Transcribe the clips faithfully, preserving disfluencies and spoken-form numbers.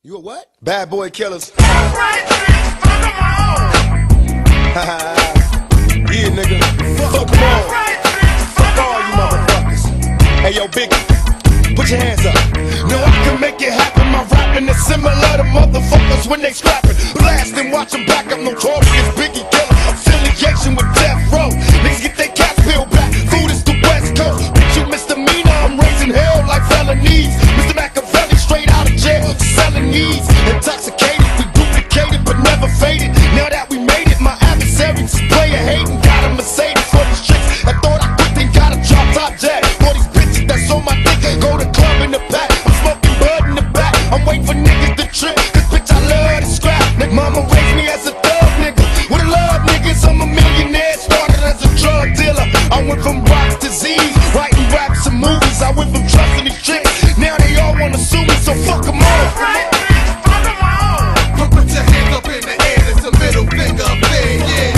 You a what? Bad boy killers. Yeah, nigga. Fuck them all. Fuck all you motherfuckers. Hey, yo, Biggie, put your hands up. no, I can make it happen. My rapping is similar to motherfuckers when they scrapping. Blast and watch them back. I'm notorious Biggie killer. Affiliation with Death Row. Niggas get their cats peeled back. Food is the West Coast. Bitch, you misdemeanor. I'm raising hell like felonies. Mister Machiavelli straight out of jail. Selling needs. Intoxicated, we duplicated but never faded. Now that we made it, my adversaries is player hating. Got a Mercedes for these chicks. I thought I quit, then got a drop top jet. For these bitches that's on my dick, go to club in the back. I'm smoking bud in the back. I'm waiting for niggas to trip. Cause bitch, I love to scrap. Nigga, mama raised me as a thug nigga. With a love niggas, I'm a millionaire. Started as a drug dealer. I went from rocks to Z's, writing raps and movies. I went from trusting these chicks. Now they all wanna sue me, so fuck them all. Put your hands up in the air, it's a middle finger up there, yeah.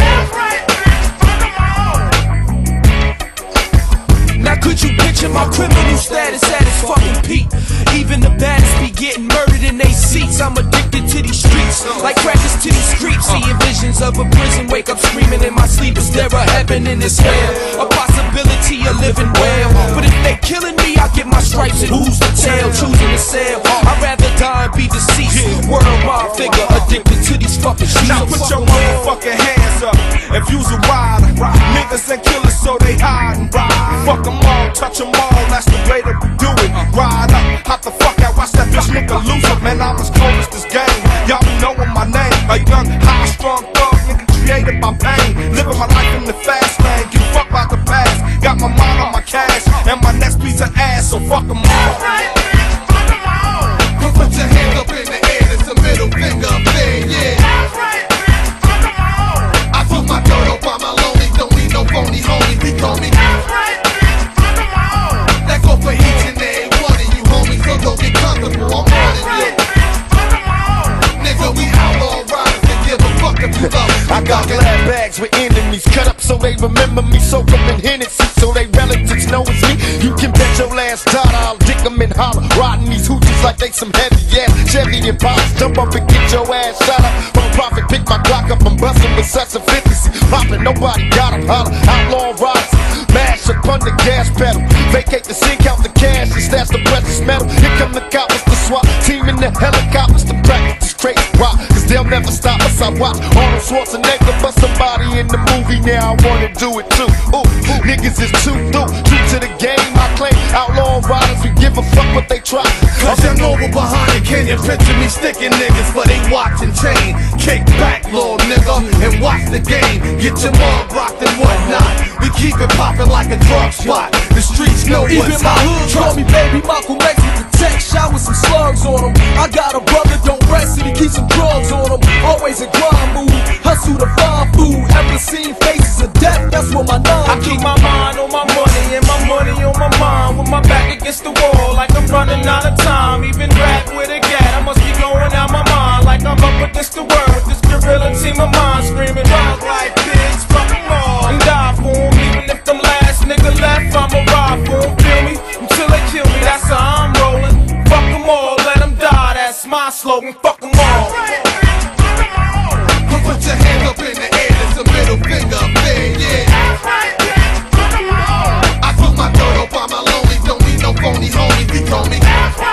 Now could you picture my criminal status at its fucking peak? Even the baddest be getting murdered in they seats. I'm addicted to these streets, like crackers to these creeps. Seeing visions of a prison, wake up screaming in my sleep. Is there a heaven in this hell? A possibility of living well. But if they killing me, I get my stripes and who's the tail? Choosing to sell, I'd rather die and be deceased. Worldwide figure, addicted to these fucking streets. Now put your motherfucking hands up if you's a rider. Niggas ain't killers, so they hide and ride. Fuck them all, touch them all, that's the way to do it. Ride up, hop the fuck out, watch that bitch nigga lose it. Man, I'm as cold as this game. Y'all be knowing my name. A young, high, strong thug nigga created by pain. Living my life in the fast lane, give a fuck about the past. Got my mind on my cash, and my next piece of ass, so fuck them all. Put your hands up in the air, it's a middle finger up there, yeah. I put my dirt up on my lonely, don't need no phony homies, he call me. That go for each and every one of you homies, so don't get comfortable, I'm warning you. Nigga, we outlaw riders, and give a fuck if you love us. I got glad bags with enemies cut up so they remember me. Soak them in Hennessy so they relatives know it's me. You can bet your last dollar I'll dick them and holler. Riding these hoochies like they some heavy ass Chevy and Pops. Jump up and get your ass shot up. From profit, pick my Glock up, I'm bustin' with such a fifty. Poppin', nobody got him, holler. Outlaw riders, mash up on the gas pedal. Vacate the scene, count the cash and stash the precious metal. Here come the coppers, the SWAT team in the helicopters. The practice is crazy, why? Cause they'll never stop us. I watch Arnold Schwarzenegger bust somebody in the movie. Now I wanna do it too. Ooh, niggas is too through, true to the game. I claim outlaw riders, we give a fuck what they try. Cause I'm over behind it, can you picture me sticking niggas for they watch and chain? Kick back, little nigga, and watch the game. Get your mug rocked and whatnot. We keep it poppin' like a drug spot. The streets know Even what's my hot. hood call me Baby Malcolm X with the tech. Shot with some slugs on him. I got a brother, don't rest and he keeps some drugs on him. Always a grind move, hustle to find food. Ever seen faces of death? That's what my nine I keep my mind on my money and my money on my mind. With my back against the wall like I'm running out of time. Even rap with a gat, I must be going out my mind. Like I'm up against the world with this gorilla team of mine. Screaming dog like pigs, fuck them all. And die for them, even if them last nigga left, I'ma ride for them, feel me? Until they kill me, that's how I'm rolling. Fuck them all, let them die, that's my slogan, fuck them all. Put your hands up in the air, it's a middle finger up there, yeah. I put my dirt up on my lonely, don't need no phony homies, he call me.